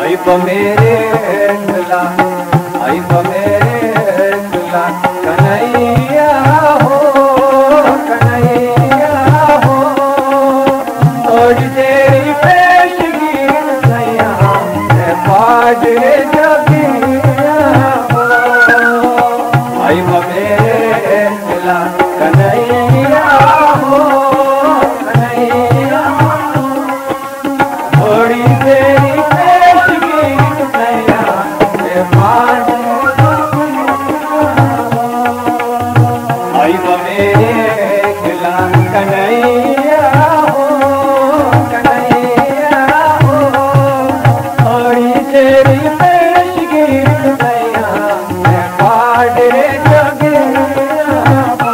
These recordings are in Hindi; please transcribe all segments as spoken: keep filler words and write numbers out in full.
आई ब मेरे दुल्हा, आई ब मेरे दुल्हा कन्हैया हो, कन्हैया हो। थोड़ी देरी पेशगी नैया बाजे जगिया हो। आई ब मेरे दुल्हा कन्हैया हो, कन्हैया हो। थोड़ी देरी पेशगी नैया बाजे आई ब मेरे दुल्हा कन्हैया हो, कन्हैया हो। थोड़ी देरी पेशगी नैया बाजे जगिया हो।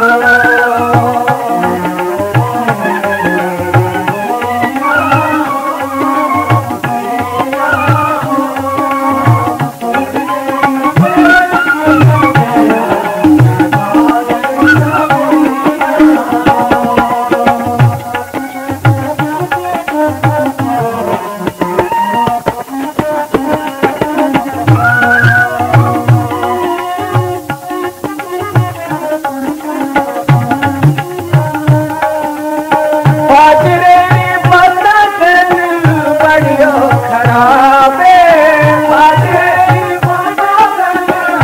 बाजरे बदन बड़ियो खराबे, बाजरे बदन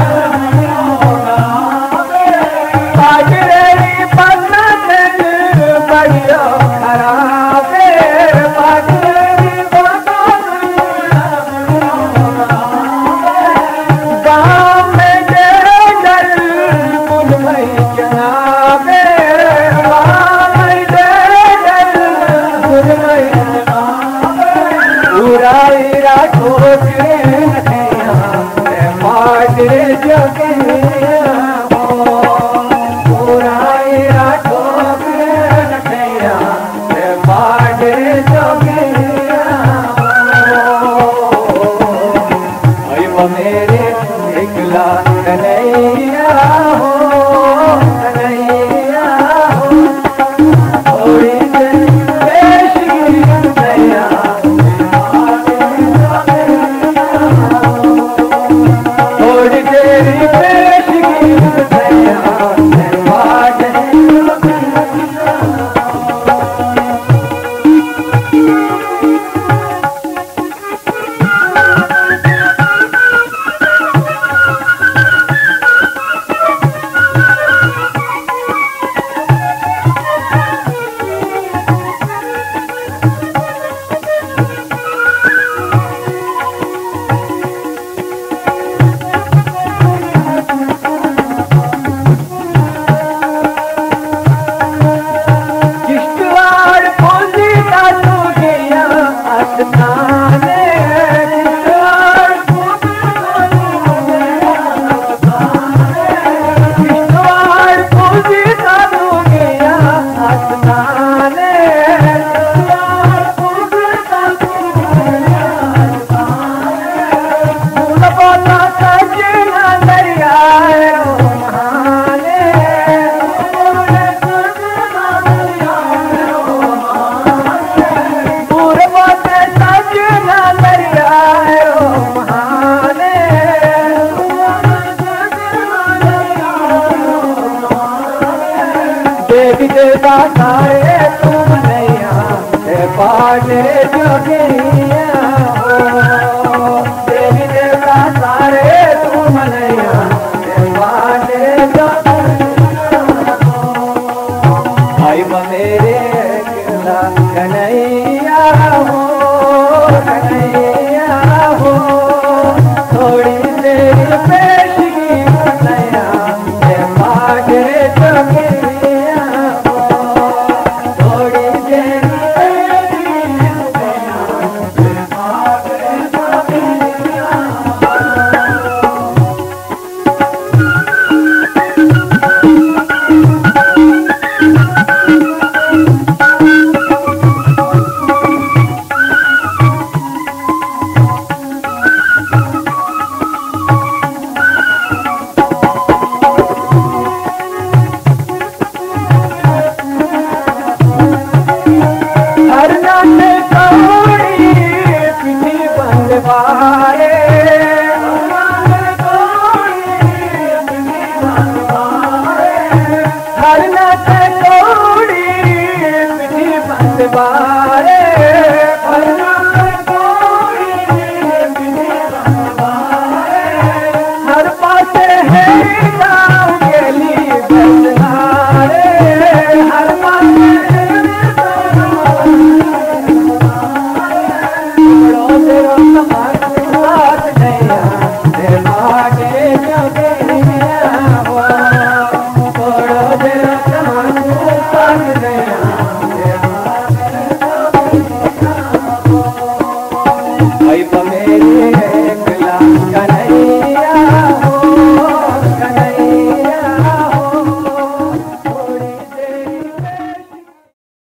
बाजरे बदन बड़ियो खराबे, बाजरे बदन गाँव में जल कुल भई जनाबे, उराईरा ठोकरे नैया बाजरे जगिया हो। उराईरा ठोकरे नैया बाजरे जगिया हो। आई ब मेरे एकला कन्हैया हो, कन्हैया हो। थोड़ी देरी पेशगी नैया थोड़ी देरी पेशगी नैया बाजे किश्तवाड़ पूंजी तालू गया आस्थाने, किश्तवाड़ किश्तवाड़ पूंजी तालू गया आस्थाने, फूल बोला सजना दरियाए महाने, पूर्वत सजना दरियाए महाने। देवी देवता सारे तुम नैया बाजे जगिया हो। देवी देवता सारे तुम नैया बाजे जगिया हो। आई ब मेरे दुल्हा कन्हैया हो, कन्हैया सवारे